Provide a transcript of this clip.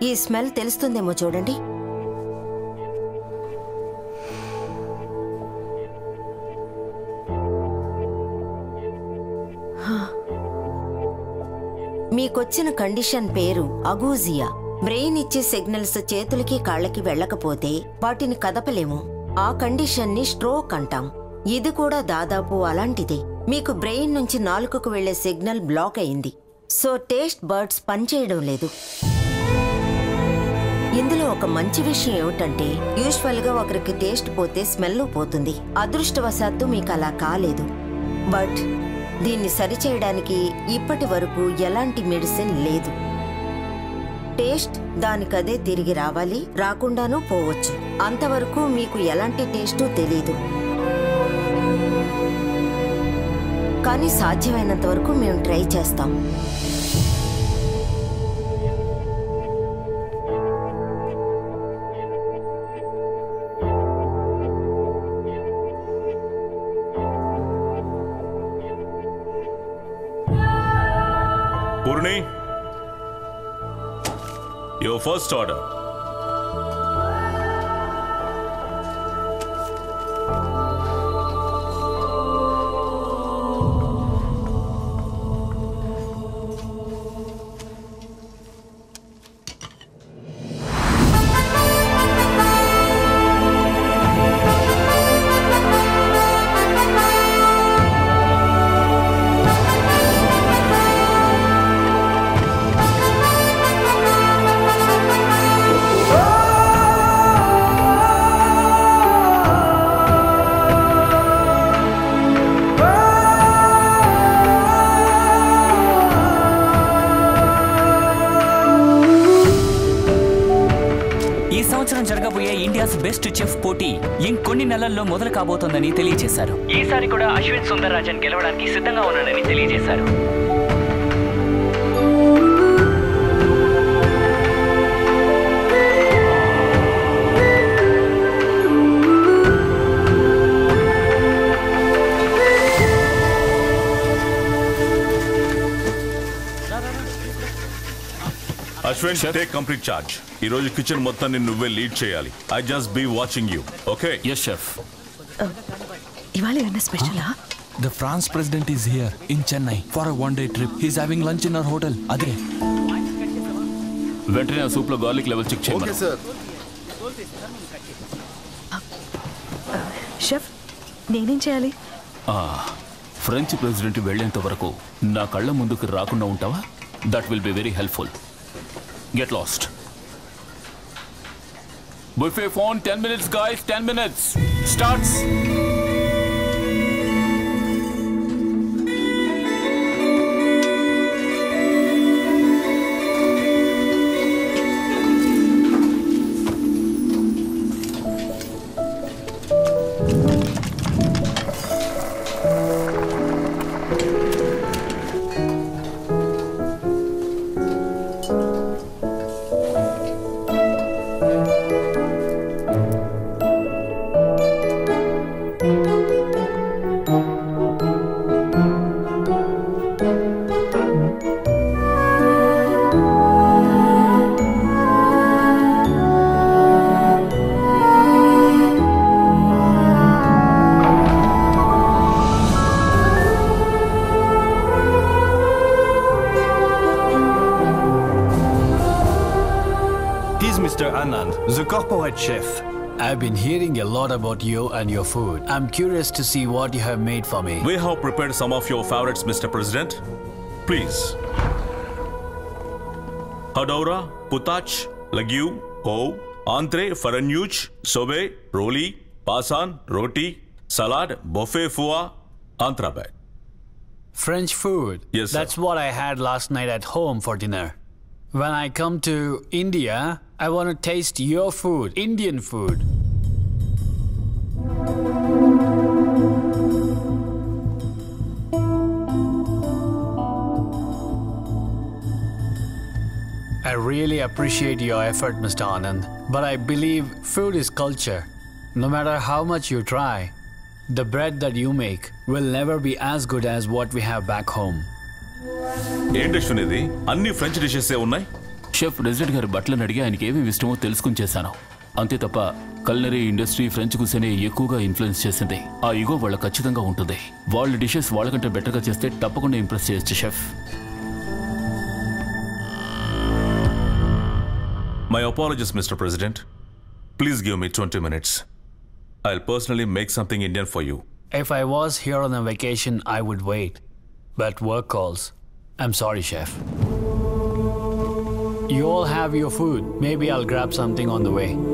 ఈ స్మెల్ తెలుస్తుందేమో చూడండి. మీకొచ్చిన కండిషన్ పేరు అగూజియా. బ్రెయిన్ ఇచ్చే సిగ్నల్స్ చేతులకి కాళ్ళకి వెళ్ళకపోతే వాటిని కదపలేము. ఆ కండిషన్ ని స్ట్రోక్ అంటాం. ఇది కూడా దాదాపు అలాంటిదే. మీకు బ్రెయిన్ నుంచి నాలుకకు వెళ్లే సిగ్నల్ బ్లాక్ అయింది. సో టేస్ట్ బర్డ్స్ పనిచేయడం లేదు. ఇందులో ఒక మంచి విషయం ఏమిటంటే యూజువల్ గా ఒకరికి టేస్ట్ పోతే స్మెల్ పోతుంది. అదృష్టవశాత్తు మీకు అలా కాలేదు. బట్ దీన్ని సరిచేయడానికి ఇప్పటి వరకు ఎలాంటి మెడిసిన్ లేదు. టేస్ట్ దానికదే తిరిగి రావాలి, రాకుండానూ పోవచ్చు. అంతవరకు మీకు ఎలాంటి టేస్టు తెలీదు. కానీ సాధ్యమైనంత వరకు మేము ట్రై చేస్తాం. Purni, your first order. India's best chef పోటీ ఇంకొన్ని నెలల్లో మొదలు కాబోతోందని తెలియజేశారు. ఈసారి కూడా అశ్విన్ సుందర్రాజన్ గెలవడానికి సిద్ధంగా ఉన్నాడని తెలియజేశారు. Ashwin, take complete charge. ఈ రోజు కిచెన్ మొత్తాన్ని నువ్వే లీడ్ చేయాలి. I just be watching you. Okay? Yes, chef. ఇవాళ ఏమైనా స్పెషలా? The France president is here in Chennai for a one-day trip. He's having lunch in our hotel. అదే. వెంటనే ఆ సూప్ లో గార్లిక్ లెవెల్ చెక్ చేయండి. Okay sir. షెఫ్, నేనేం చేయాలి? French president వెళ్ళేంత వరకు నా కళ్ళ ముందుకు రాకుండా ఉంటావా? That will be very helpful. Get lost. Buffet phone, 10 minutes guys, 10 minutes. Starts. The corporate chef. I've been hearing a lot about you and your food. I'm curious to see what you have made for me. We have prepared some of your favorites, Mr. President. Please. Hadora, putach, legume, ho, entree, faranuch, sobe, roli, pasan, roti, salad, buffet foie, entree. French food? Yes, sir. That's what I had last night at home for dinner. When I come to India, I want to taste your food, Indian food. I really appreciate your effort, Mr. Anand, but I believe food is culture. No matter how much you try, the bread that you make will never be as good as what we have back home. ఏంటి అశ్విన్ ఇది? అన్ని French dishes ఉన్నాయి. Chef resident గారి బట్లను అడిగి ఆయనకి ఏమేమి ఇష్టమో తెలుసుకుని చేశాను. అంతే తప్ప కల్నరీ ఇండస్ట్రీ ఫ్రెంచ్ కుసినే ఎక్కువగా ఇన్ఫ్లుయెన్స్ చేసింది. ఆ ఇగో వాళ్ళ ఖచ్చితంగా ఉంటుంది. వాళ్ళ డిషెస్ వాళ్ళకంటే బెటర్గా చేస్తే తప్పకుండా ఇంప్రెస్ చేయొచ్చు chef. My apologies, Mr. President. Please give me 20 minutes. I'll personally make something Indian for you. If I was here on a vacation, I would wait. But work calls. I'm sorry, chef. You all have your food. Maybe I'll grab something on the way.